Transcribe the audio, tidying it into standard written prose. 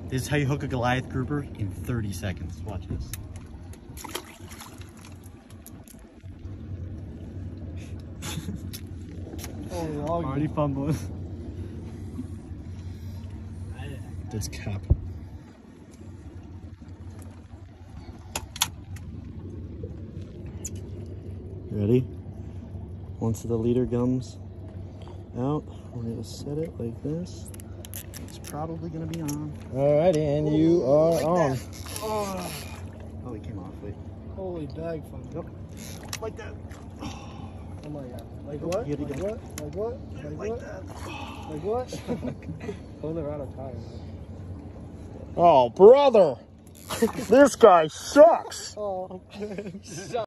This is how you hook a Goliath grouper in 30 seconds. Watch this. Already fumbling. That's cap. Ready? Once the leader comes out, we're gonna set it like this. It's probably gonna be on. Alrighty, and you are like on. Oh, it came off. Wait. Holy bag fun. Yep. Like that. Oh my god. Like what? Like what? Like what? Like that. Like what? Oh, they're out of time. Oh, brother! This guy sucks! Oh.